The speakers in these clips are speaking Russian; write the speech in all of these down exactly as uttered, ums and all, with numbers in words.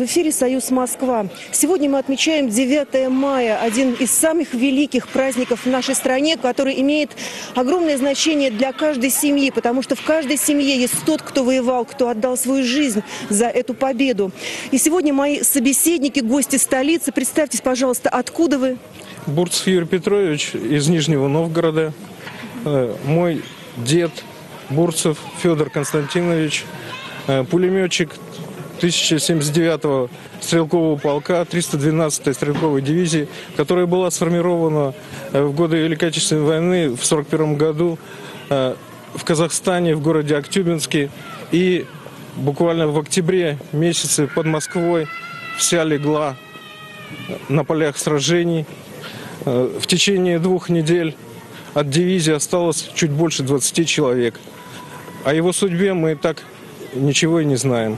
В эфире «Союз Москва». Сегодня мы отмечаем девятое мая, один из самых великих праздников в нашей стране, который имеет огромное значение для каждой семьи, потому что в каждой семье есть тот, кто воевал, кто отдал свою жизнь за эту победу. И сегодня мои собеседники, гости столицы. Представьтесь, пожалуйста, откуда вы? Бурцев Юрий Петрович из Нижнего Новгорода. Мой дед Бурцев Федор Константинович, пулеметчик тысяча семьдесят девятого стрелкового полка триста двенадцатой стрелковой дивизии, которая была сформирована в годы Великой Отечественной войны в сорок первом году в Казахстане, в городе Актюбинске. И буквально в октябре месяце под Москвой вся легла на полях сражений. В течение двух недель от дивизии осталось чуть больше двадцати человек. О его судьбе мы так ничего и не знаем.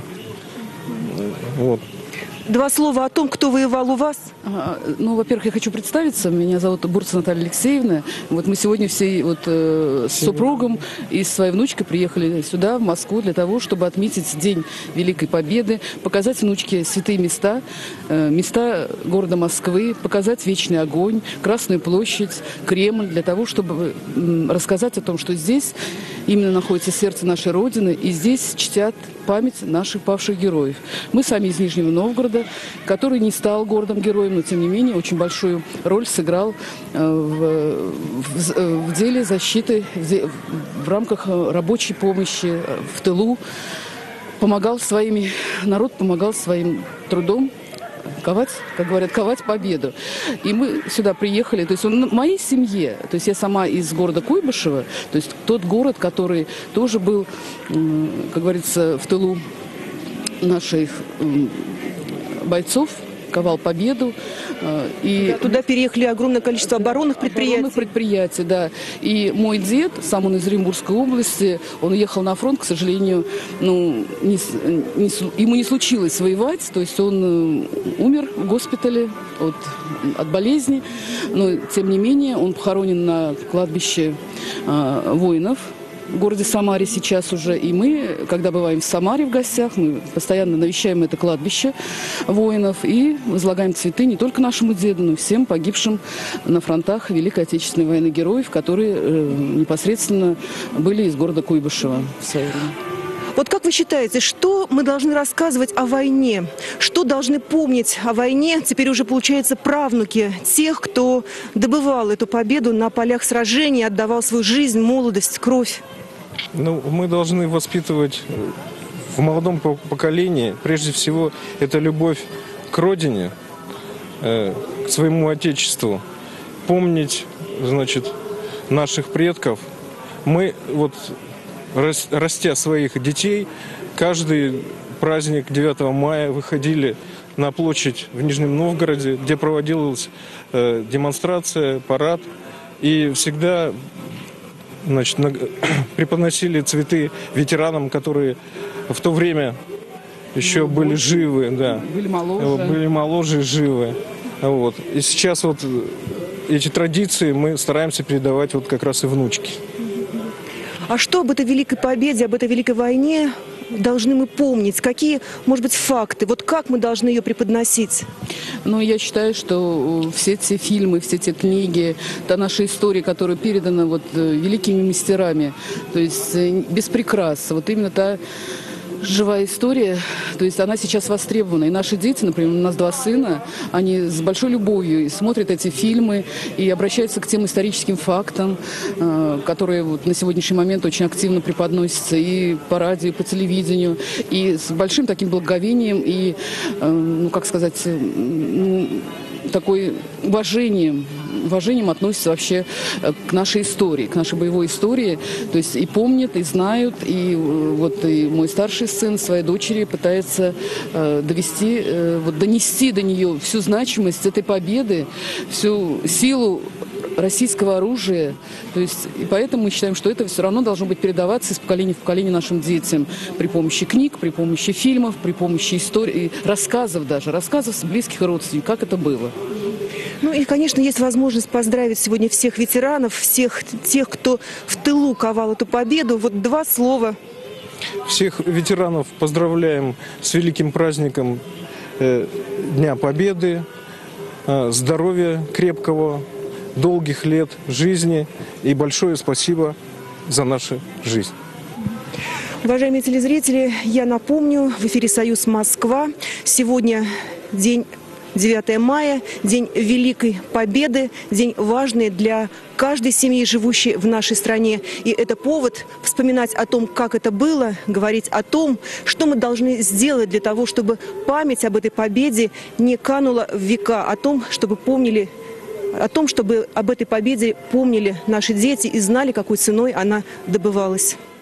Вот. Два слова о том, кто воевал у вас. А, ну, во-первых, я хочу представиться. Меня зовут Бурцева Наталья Алексеевна. Вот мы сегодня все вот, э, с супругом и с своей внучкой приехали сюда, в Москву, для того, чтобы отметить День Великой Победы, показать внучке святые места, э, места города Москвы, показать Вечный огонь, Красную площадь, Кремль, для того, чтобы э, рассказать о том, что здесь именно находится сердце нашей Родины, и здесь чтят память наших павших героев. Мы сами из Нижнего Новгорода, который не стал городом-героем, но тем не менее очень большую роль сыграл в, в, в деле защиты, в, де, в рамках рабочей помощи в тылу. Помогал своими, народ помогал своим трудом ковать, как говорят, ковать победу. И мы сюда приехали, то есть он в моей семье, то есть я сама из города Куйбышева, то есть тот город, который тоже был, как говорится, в тылу наших бойцов, ковал победу. И туда переехали огромное количество оборонных предприятий. Оборонных предприятий, да. И мой дед, сам он из Оренбургской области, он уехал на фронт, к сожалению, ну, не, не, ему не случилось воевать, то есть он умер в госпитале от, от болезни, но тем не менее он похоронен на кладбище а, воинов в городе Самаре сейчас уже. И мы, когда бываем в Самаре в гостях, мы постоянно навещаем это кладбище воинов и возлагаем цветы не только нашему деду, но и всем погибшим на фронтах Великой Отечественной войны героев, которые э, непосредственно были из города Куйбышева в свое время. Вот как вы считаете, что мы должны рассказывать о войне? Что должны помнить о войне? Теперь уже, получается, правнуки тех, кто добывал эту победу на полях сражений, отдавал свою жизнь, молодость, кровь. Ну, мы должны воспитывать в молодом поколении, прежде всего, это любовь к родине, э, к своему отечеству. Помнить, значит, наших предков. Мы вот... Растя своих детей, каждый праздник девятого мая выходили на площадь в Нижнем Новгороде, где проводилась э, демонстрация, парад, и всегда, значит, на, преподносили цветы ветеранам, которые в то время еще были, были живы, да, были моложе, были моложе и живы. Вот. И сейчас вот эти традиции мы стараемся передавать вот как раз и внучке. А что об этой великой победе, об этой великой войне должны мы помнить? Какие, может быть, факты? Вот как мы должны ее преподносить? Ну, я считаю, что все те фильмы, все те книги, та наша история, которая передана вот великими мастерами, то есть без прикрас, вот именно та живая история, то есть она сейчас востребована. И наши дети, например, у нас два сына, они с большой любовью смотрят эти фильмы и обращаются к тем историческим фактам, которые вот на сегодняшний момент очень активно преподносятся и по радио, и по телевидению, и с большим таким благоговением и, ну, как сказать, такой уважением, уважением относятся вообще к нашей истории, к нашей боевой истории. То есть и помнят, и знают. И вот и мой старший сын своей дочери пытается э, довести, э, вот донести до нее всю значимость этой победы, всю силу российского оружия. То есть, и поэтому мы считаем, что это все равно должно быть передаваться из поколения в поколение нашим детям при помощи книг, при помощи фильмов, при помощи истории, рассказов даже, рассказов с близких и родственников, как это было. Ну и, конечно, есть возможность поздравить сегодня всех ветеранов, всех тех, кто в тылу ковал эту победу. Вот два слова. Всех ветеранов поздравляем с великим праздником э, Дня Победы, э, здоровья крепкого, долгих лет жизни и большое спасибо за нашу жизнь. Уважаемые телезрители, я напомню, в эфире «Союз Москва». Сегодня день девятое мая, день Великой Победы, день важный для каждой семьи, живущей в нашей стране. И это повод вспоминать о том, как это было, говорить о том, что мы должны сделать для того, чтобы память об этой победе не канула в века, о том, чтобы помнили, о том, чтобы об этой победе помнили наши дети и знали, какой ценой она добывалась.